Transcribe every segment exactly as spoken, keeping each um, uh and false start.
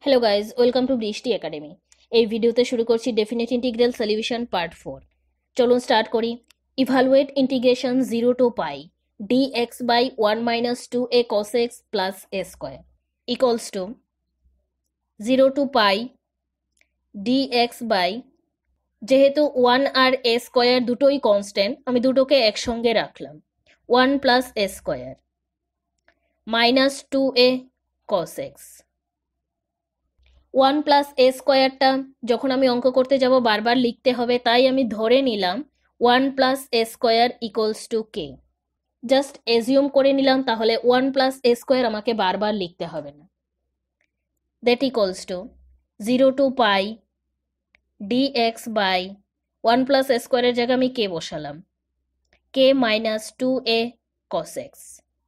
Hello guys, welcome to Brishti academy. এই ভিডিওতে শুরু করছি definite integral solution part four. চলুন স্টার্ট করি। Evaluate integration zero to pi d x by one minus two a cos x plus a square equals to zero to pi d x by, যেহেতু one আর a square দুটোই constant, আমি দুটোকে একসঙ্গে রাখলাম, one plus a square minus two a cos x. One plus a স্কোয়ারটা যখন আমি অঙ্ক করতে যাব বারবার লিখতে হবে, তাই আমি ধরে নিলাম one plus a square equals to k. Just assume করে নিলাম, তাহলে ওয়ান প্লাস এ স্কোয়ার আমাকে বারবার লিখতে হবে না। That equals to zero to pi d x by one plus a স্কোয়ারের জায়গায় আমি কে বসালাম, k minus two a cos x.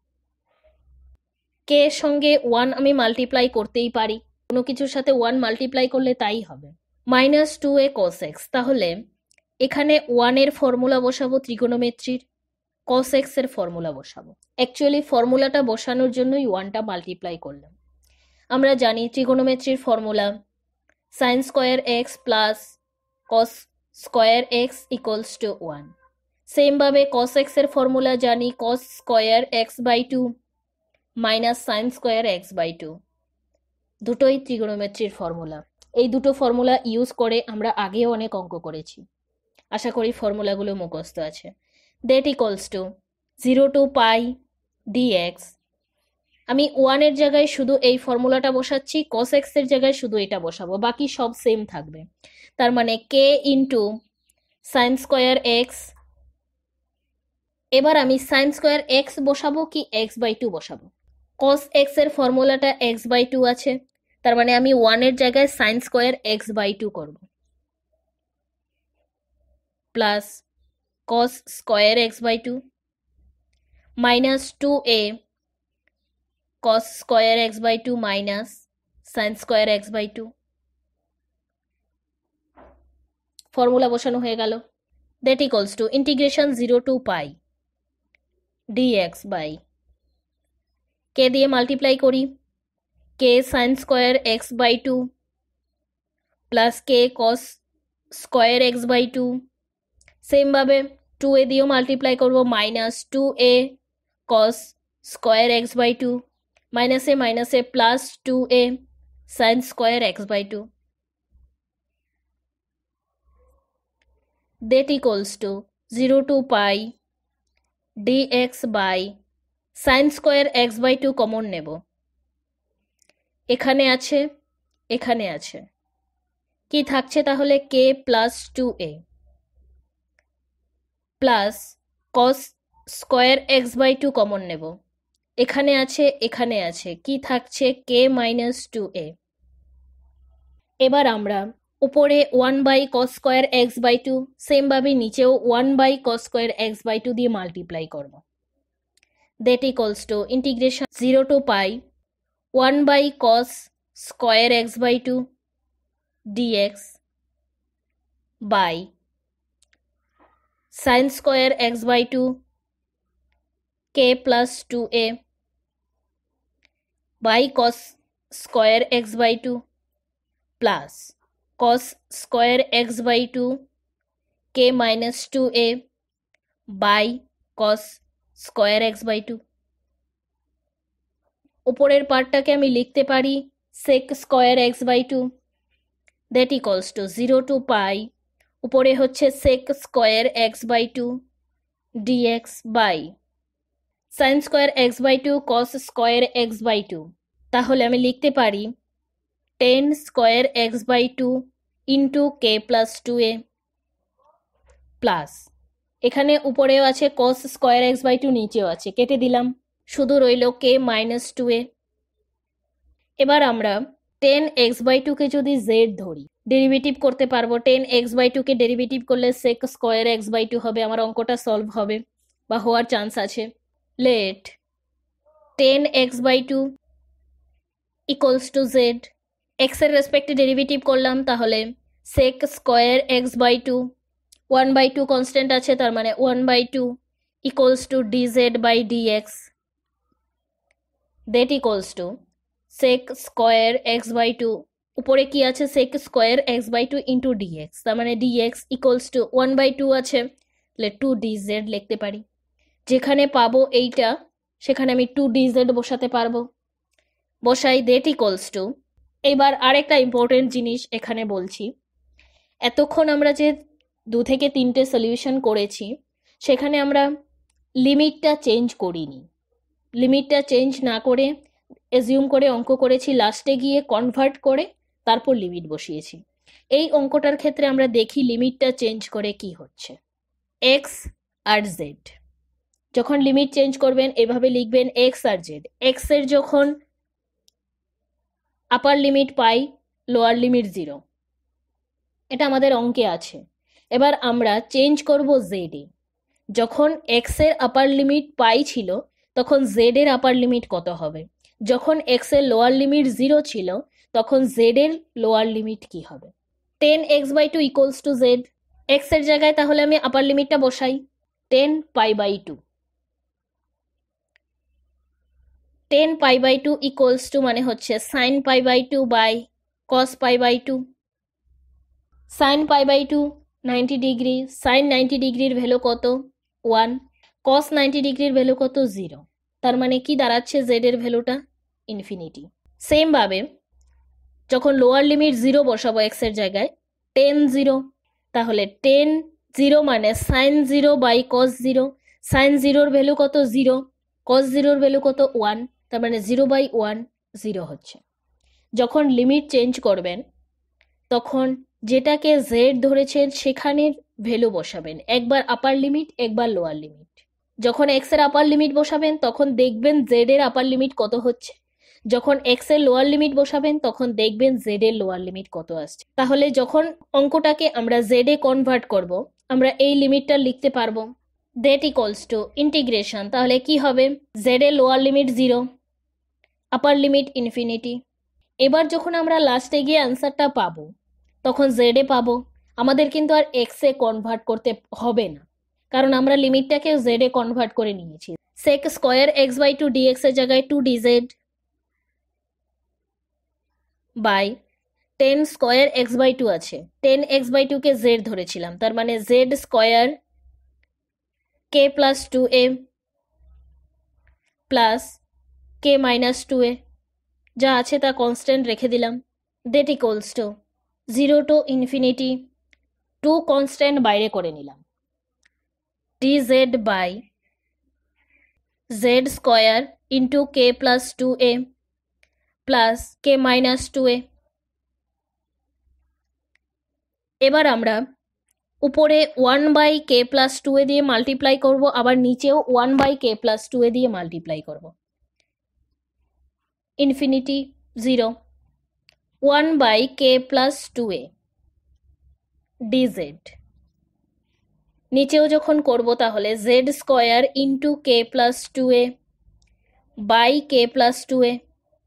K সঙ্গে ওয়ান আমি মাল্টিপ্লাই করতেই পারি, কোনো কিছুর সাথে ওয়ান মাল্টিপ্লাই করলে তাই হবে, minus two a cos x. তাহলে এখানে ওয়ানের ফর্মুলা বসাবো ত্রিগোণমিত্রির, কস এক্স এর ফর্মুলা বসাবো। অ্যাকচুয়ালি ফর্মুলাটা বসানোর জন্যই ওয়ানটা মাল্টিপ্লাই করলাম। আমরা জানি ত্রিগোণমিত্রির formula sine square x plus cos square x equals to one. সেমভাবে কস এক্স এর ফর্মুলা জানি, cos square x by two minus sine square x by two. দুটোই ত্রিগোণমিত্রির ফর্মুলা। এই দুটো ফর্মুলা ইউজ করে আমরা আগেও অনেক অঙ্ক করেছি, আশা করি ফর্মুলাগুলো মুখস্থ আছে। That equals to zero to pi d x, আমি ওয়ানের জায়গায় শুধু এই ফর্মুলাটা বসাচ্ছি, কস এক্স এর জায়গায় শুধু এটা বসাবো, বাকি সব সেম থাকবে। তার মানে k into sine square x. এবার আমি সাইন স্কোয়ার এক্স বসাবো কি এক্স বাই টু বসাবো? কস এক্স এর ফর্মুলাটা এক্স বাই টু আছে, তার মানে আমি ওয়ানের জায়গায় sine square x by two করবো, plus cos square x by two minus two a cos square x by two minus sine square x by two. Formula বসানো হয়ে গেল। That equals to integration zero to pi d x by, k দিয়ে multiply করি, k sine square x by two plus k cos square x by two. সেমভাবে two a দিয়েও multiply করবো, minus two a cos square x by two মাইনাসে মাইনাসে plus two a sine square x by two. That equals to zero to pi d x by sine square x by two common নেব, এখানে আছে এখানে আছে, কি থাকছে তাহলে k plus two a plus cos square x by two common নেব, এখানে আছে এখানে আছে, কি থাকছে কে মাইনাস টু এ। এবার আমরা উপরে one by cos square x by two, সেমভাবে নিচেও one by cos square x by two দিয়ে মাল্টিপ্লাই করব। That equals to integration zero to pi one by cos square x by two d x by sine square x by two k plus two a by cos square x by two plus cos square x by two k minus two a by cos square x by two. উপরের পার্টটাকে আমি লিখতে পারি sec square x by two, that equals to zero to pi, উপরে হচ্ছে sec square x by two d x by sine square x by two cos square x by two. তাহলে আমি লিখতে পারি tan square x by two into k plus two a plus, এখানে উপরেও আছে cos square x by two, নিচেও আছে, কেটে দিলাম, শুধু রইল কে মাইনাস টু এ। এবার আমরা টেন এক্স বাই টুকে যদি জেড ধরি, ডেরিভেটিভ করতে পারবো। টেন এক্স বাই টুকে ডেরিভেটিভ করলে sec square x by two হবে, আমার অঙ্কটা সলভ হবে বা হওয়ার চান্স আছে। Let tan x by two equals to z, x এর রেসপেক্টে ডেরিভেটিভ করলাম, তাহলে sec square x by two, one by two constant আছে, তার মানে one by two equals to d z by d x. That equals to sec square x by two, উপরে কি আছে sec square x by two into d x, তার মানে d x equals to one by two আছে, তাহলে two DZ লিখতে পারি। যেখানে পাবো এইটা সেখানে আমি টু ডিজেড বসাতে পারবো, বসাই দ্যাট ইকুয়ালস টু। এইবার আরেকটা ইম্পর্টেন্ট জিনিস এখানে বলছি, এতক্ষণ আমরা যে দু থেকে তিনটে সলিউশন করেছি সেখানে আমরা লিমিটটা চেঞ্জ করিনি, লিমিটটা চেঞ্জ না করে এজিউম করে অঙ্ক করেছি, লাস্টে গিয়ে কনভার্ট করে তারপর লিমিট বসিয়েছি। এই অঙ্কটার ক্ষেত্রে আমরা দেখি লিমিটটা চেঞ্জ করে কি হচ্ছে। এক্স আর জেড, যখন লিমিট চেঞ্জ করবেন এভাবে লিখবেন এক্স আর জেড। এক্স এর যখন upper limit pi, lower limit zero, এটা আমাদের অঙ্কে আছে। এবার আমরা চেঞ্জ করব জেড এ, যখন এক্স এর আপার লিমিট পাই ছিল তখন জেড এর আপার লিমিট কত হবে, যখন এক্স এর লোয়ার লিমিট জিরো ছিল তখন জেড এর লোয়ার লিমিট কি হবে। Tan x by two equals to z, x এর জায়গায় তাহলে আমি আপার লিমিটটা বসাই, tan pi by two. Tan pi by two equals to মানে হচ্ছে sine pi by two by cos pi by two. Sine pi by two ninety degree, sine ninety ডিগ্রির value কত ওয়ান, কস নাইনটি ডিগ্রির value কত zero, তার মানে কি দাঁড়াচ্ছে জেড এর ভ্যালুটা ইনফিনিটি। সেম ভাবে যখন লোয়ার লিমিট জিরো বসাবো এক্স এর জায়গায়, টেন জিরো, তাহলে টেন জিরো মানে sine zero by cos zero, sine জিরোর ভ্যালু কত জিরো, কস জিরোর ভ্যালু কত ওয়ান, তার মানে জিরো বাই ওয়ান জিরো হচ্ছে। যখন লিমিট চেঞ্জ করবেন তখন যেটাকে জেড ধরেছেন সেখানের ভ্যালু বসাবেন, একবার আপার লিমিট একবার লোয়ার লিমিট। যখন এক্স এর আপার লিমিট বসাবেন তখন দেখবেন জেড এর আপার লিমিট কত হচ্ছে, যখন এক্স এর লোয়ার লিমিট বসাবেন তখন দেখবেন জেড এর লোয়ার লিমিট কত আসছে। তাহলে যখন অঙ্কটাকে আমরা জেড এ কনভার্ট করব আমরা এই লিমিটটা লিখতে পারবো, দ্যাট ইকুয়ালস টু ইন্টিগ্রেশন, তাহলে কি হবে জেড এর lower limit zero, upper limit infinity. এবার যখন আমরা লাস্টে গিয়ে অ্যান্সারটা পাবো তখন জেড এ পাবো, আমাদের কিন্তু আর এক্স এ কনভার্ট করতে হবে না কারণ আমরা লিমিটটাকে জেড এ কনভার্ট করে নিয়েছি। Sec square x by two d x এর জায়গায় two d z by tan square x by two আছে, টেন এক্স বাই টু কে জেড ধরেছিলাম, তার মানে z square k plus two a plus k minus two a, যা আছে তা কনস্ট্যান্ট রেখে দিলাম, that equals to zero to infinity, two constant বাইরে করে নিলাম, d z by z square into k plus two a plus k minus two a. এবার আমরা উপরে one by k plus two a দিয়ে মাল্টিপ্লাই করবো, আবার নিচেও one by k plus two a দিয়ে মাল্টিপ্লাই করবো, infinity zero, one by k plus two a d z, নিচেও যখন করব তাহলে z square into k plus two a by k plus two a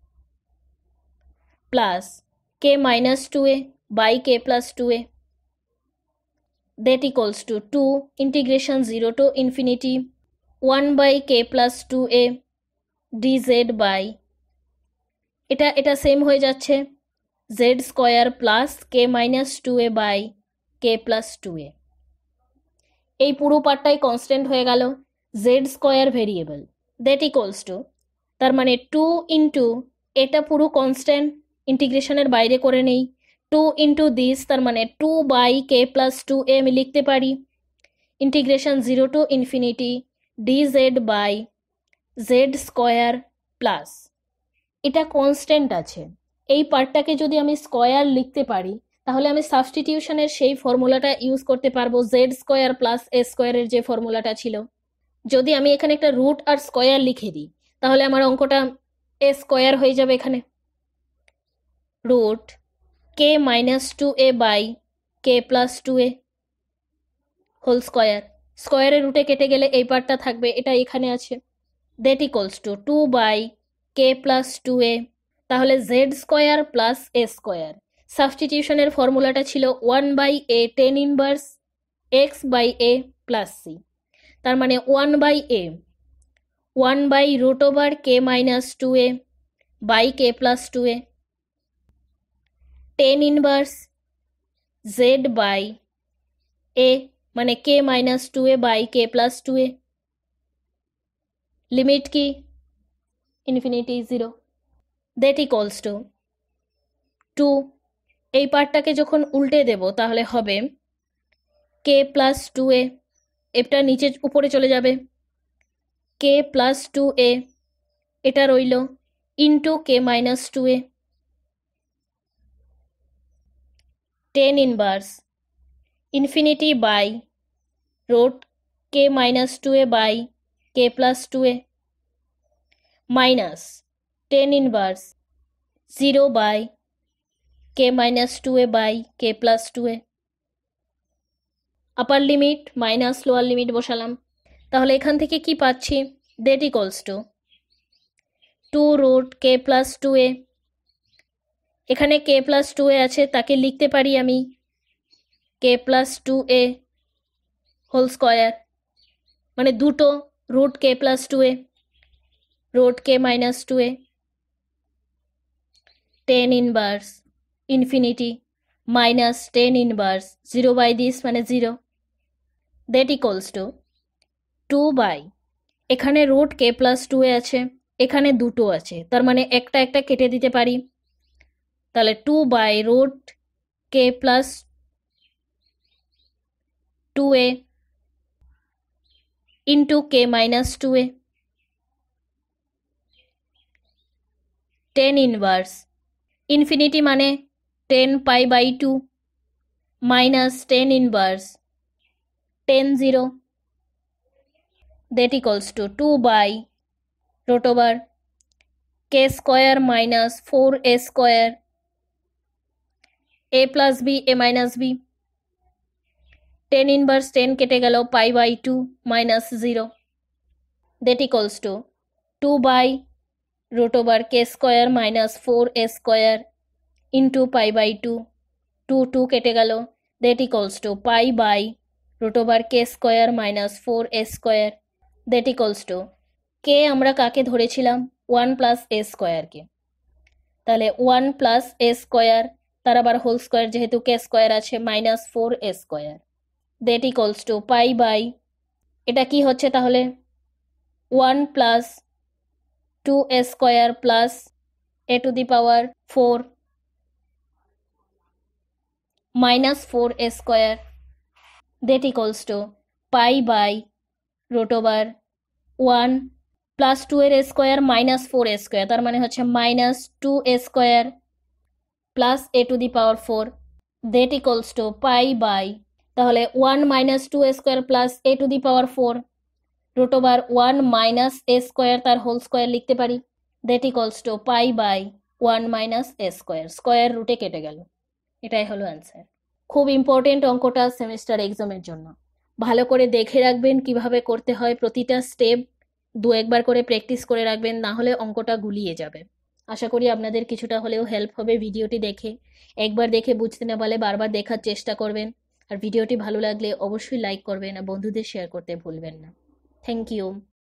plus k minus two a by k plus two a, that equals to two integration zero to infinity one by k plus two a dz by এটা এটা same হয়ে যাচ্ছে z square plus k minus two a by k plus two a। এই পুরো পার্টটাই constant হয়ে গেল, z square variable, that equals to তার মানে টু ইন্টু এটা পুরো কনস্ট্যান্ট, ইন্টিগ্রেশনের বাইরে করে নেই, টু ইন্টু দিস তার মানে two by k plus two a আমি লিখতে পারি, integration zero to infinity d z by z square plus এটা কনস্ট্যান্ট আছে, এই পার্টটাকে যদি আমি স্কোয়ার লিখতে পারি তাহলে আমি সাবস্টিটিউশনের সেই ফর্মুলাটা ইউজ করতে পারবো, জেড স্কোয়ার প্লাস এ স্কোয়ারের যে ফর্মুলাটা ছিল। যদি আমি এখানে একটা রুট আর স্কোয়ার লিখে দিই তাহলে আমার অঙ্কটা এ স্কোয়ার হয়ে যাবে, এখানে root k minus two a by k plus two a whole square, স্কোয়ারের রুটে কেটে গেলে এই পার্টটা থাকবে, এটা এখানে আছে, that equals to two by k plus two a, তাহলে z square plus a square, সাবস্টিটিউশনের ফর্মুলাটা ছিল one by a ten inverse x by a plus c, তার মানে one by a one by root over k minus two a by k plus two a, ten inverse z by a মানে k minus two a by k plus two a, limit কি infinity zero, that equals to two, এই পার্টটাকে যখন উল্টে দেব তাহলে হবে কে plus two a, এটা নিচে উপরে চলে যাবে, কে প্লাস টু এ এটা রইল into k minus two a, ten inverse infinity by root k minus two a by k plus two a minus ten inverse zero by k minus two a by k plus two a, upper limit minus lower limit বসালাম, তাহলে এখান থেকে কি পাচ্ছি, that equals to two root k plus two a, এখানে k plus two a আছে তাকে লিখতে পারি আমি k plus two a whole square, মানে দুটো root k plus two a root k minus two a, ten inverse infinity minus ten inverse zero by this মানে zero, that equals to two by, এখানে root k plus two a আছে, এখানে দুটো আছে, তার মানে একটা একটা কেটে দিতে পারি, তাহলে two by root k plus two a into k minus two a, ten inverse infinity মানে ten pi by two minus ten inverse ten zero, that equals to two by root over k square minus four a square a plus b a minus b, ten inverse ten কেটে গেল pi by two minus zero, that equals to two by root over k square minus four a square into pi by two, two two কেটে গেল, that equals to pi by root over k square minus four a square, that equals to k আমরা কাকে ধরেছিলাম one plus এ স্কোয়ারকে, তাহলে one plus a square তার আবার whole square যেহেতু কে স্কোয়ার আছে minus four a square, that equals to pi by, এটা কি হচ্ছে তাহলে one plus two a square plus a to the power four minus four a square, that equals to pi by root over one plus two এর square minus four a square, তার মানে হচ্ছে minus two a square plus a to the power four, that equals to pi by, তাহলে one minus two a square plus a to the power four root over one minus a square তার whole square লিখতে পারি, that equals to pi by one minus a square, square রুটে কেটে গেল, এটাই হলো answer. খুব ইম্পর্টেন্ট অঙ্কটা সেমিস্টার এক্সামের জন্য, ভালো করে দেখে রাখবেন কিভাবে করতে হয়, প্রতিটা স্টেপ দু একবার করে প্র্যাকটিস করে রাখবেন, না হলে অঙ্কটা গুলিয়ে যাবে। আশা করি আপনাদের কিছুটা হলেও হেল্প হবে ভিডিওটি দেখে, একবার দেখে বুঝতে না পারলে বারবার দেখার চেষ্টা করবেন, আর ভিডিওটি ভালো লাগলে অবশ্যই লাইক করবেন আর বন্ধুদের শেয়ার করতে ভুলবেন না। Thank you.